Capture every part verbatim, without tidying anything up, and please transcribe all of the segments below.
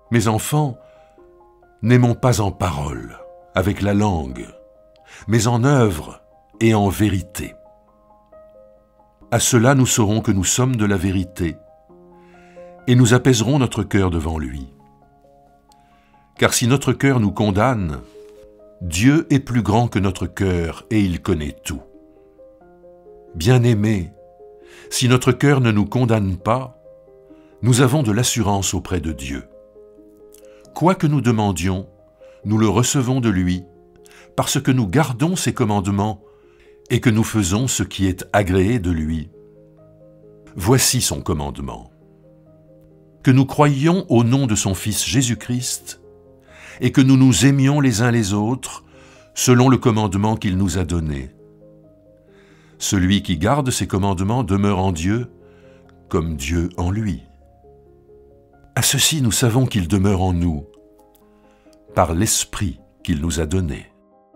Mes enfants, n'aimons pas en parole, avec la langue, mais en œuvre et en vérité. À cela nous saurons que nous sommes de la vérité, et nous apaiserons notre cœur devant lui. Car si notre cœur nous condamne, Dieu est plus grand que notre cœur et il connaît tout. Bien-aimés, si notre cœur ne nous condamne pas, nous avons de l'assurance auprès de Dieu. Quoi que nous demandions, nous le recevons de lui, parce que nous gardons ses commandements et que nous faisons ce qui est agréé de lui. Voici son commandement. Que nous croyions au nom de son Fils Jésus-Christ et que nous nous aimions les uns les autres selon le commandement qu'il nous a donné. Celui qui garde ses commandements demeure en Dieu, comme Dieu en lui. À ceci, nous savons qu'il demeure en nous, par l'Esprit qu'il nous a donné.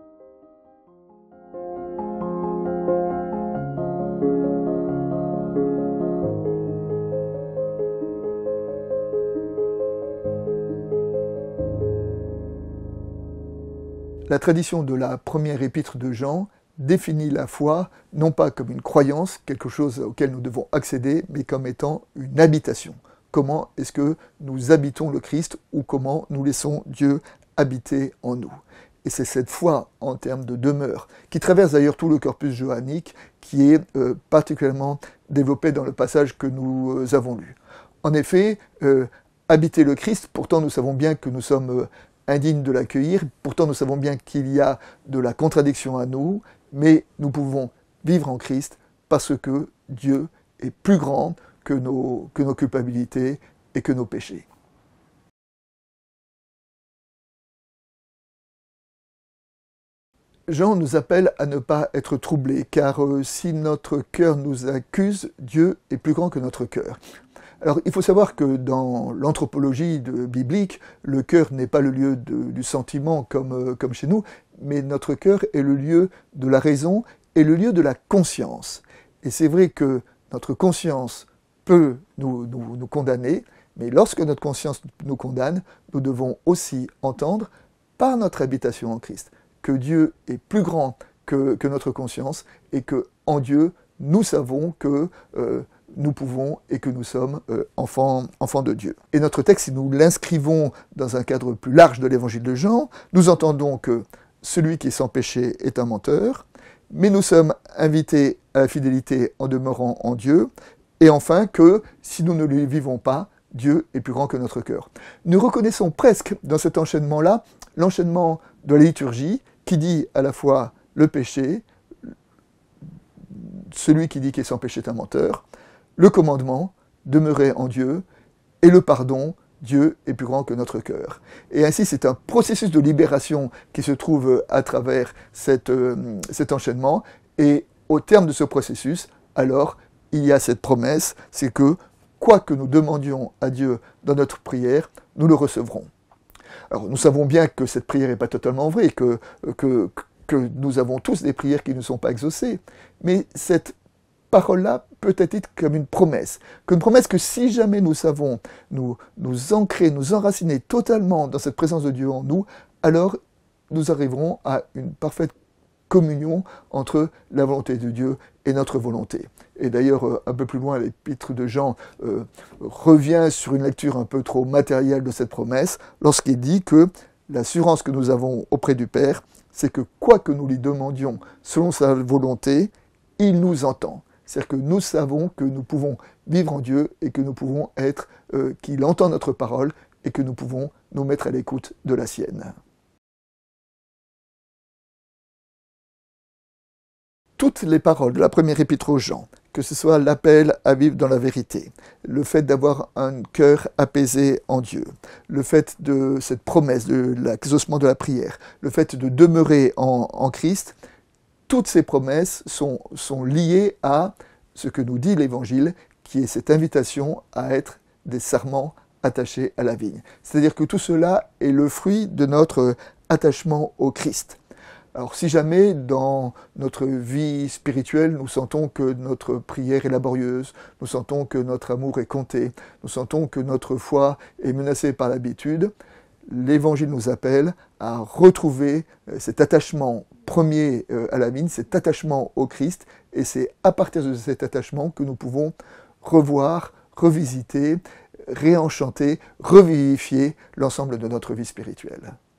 La tradition de la première épître de Jean définit la foi non pas comme une croyance, quelque chose auquel nous devons accéder, mais comme étant une habitation. Comment est-ce que nous habitons le Christ ou comment nous laissons Dieu habiter en nous? Et c'est cette foi en termes de demeure, qui traverse d'ailleurs tout le corpus johannique, qui est euh, particulièrement développé dans le passage que nous euh, avons lu. En effet, euh, habiter le Christ, pourtant nous savons bien que nous sommes euh, indignes de l'accueillir, pourtant nous savons bien qu'il y a de la contradiction à nous, mais nous pouvons vivre en Christ parce que Dieu est plus grand que nos, que nos culpabilités et que nos péchés. Jean nous appelle à ne pas être troublés, car euh, si notre cœur nous accuse, Dieu est plus grand que notre cœur. Alors, il faut savoir que dans l'anthropologie de, biblique, le cœur n'est pas le lieu de, du sentiment comme, euh, comme chez nous, mais notre cœur est le lieu de la raison et le lieu de la conscience. Et c'est vrai que notre conscience peut nous, nous, nous condamner, mais lorsque notre conscience nous condamne, nous devons aussi entendre, par notre habitation en Christ, que Dieu est plus grand que, que notre conscience et que en Dieu, nous savons que euh, nous pouvons et que nous sommes euh, enfants, enfants de Dieu. Et notre texte, si nous l'inscrivons dans un cadre plus large de l'évangile de Jean, nous entendons que celui qui est sans péché est un menteur, mais nous sommes invités à la fidélité en demeurant en Dieu, et enfin que si nous ne le vivons pas, Dieu est plus grand que notre cœur. Nous reconnaissons presque dans cet enchaînement-là l'enchaînement de la liturgie qui dit à la fois le péché, celui qui dit qu'il est sans péché est un menteur, le commandement, demeurer en Dieu, et le pardon, Dieu est plus grand que notre cœur. Et ainsi, c'est un processus de libération qui se trouve à travers cette, euh, cet enchaînement, et au terme de ce processus, alors, il y a cette promesse, c'est que quoi que nous demandions à Dieu dans notre prière, nous le recevrons. Alors, nous savons bien que cette prière n'est pas totalement vraie, que, que, que nous avons tous des prières qui ne sont pas exaucées, mais cette parole-là peut être comme une promesse, qu'une promesse que si jamais nous savons nous, nous ancrer, nous enraciner totalement dans cette présence de Dieu en nous, alors nous arriverons à une parfaite communion entre la volonté de Dieu et notre volonté. Et d'ailleurs, un peu plus loin, l'épître de Jean euh, revient sur une lecture un peu trop matérielle de cette promesse, lorsqu'il dit que l'assurance que nous avons auprès du Père, c'est que quoi que nous lui demandions selon sa volonté, il nous entend. C'est-à-dire que nous savons que nous pouvons vivre en Dieu et que nous pouvons être, euh, qu'il entend notre parole et que nous pouvons nous mettre à l'écoute de la sienne. Toutes les paroles de la première épître aux Jean, que ce soit l'appel à vivre dans la vérité, le fait d'avoir un cœur apaisé en Dieu, le fait de cette promesse de l'exaucement de la prière, le fait de demeurer en, en Christ, toutes ces promesses sont, sont liées à ce que nous dit l'Évangile, qui est cette invitation à être des sarments attachés à la vigne. C'est-à-dire que tout cela est le fruit de notre attachement au Christ. Alors si jamais dans notre vie spirituelle, nous sentons que notre prière est laborieuse, nous sentons que notre amour est compté, nous sentons que notre foi est menacée par l'habitude, l'Évangile nous appelle à retrouver cet attachement premier à la vigne, cet attachement au Christ, et c'est à partir de cet attachement que nous pouvons revoir, revisiter, réenchanter, revivifier l'ensemble de notre vie spirituelle.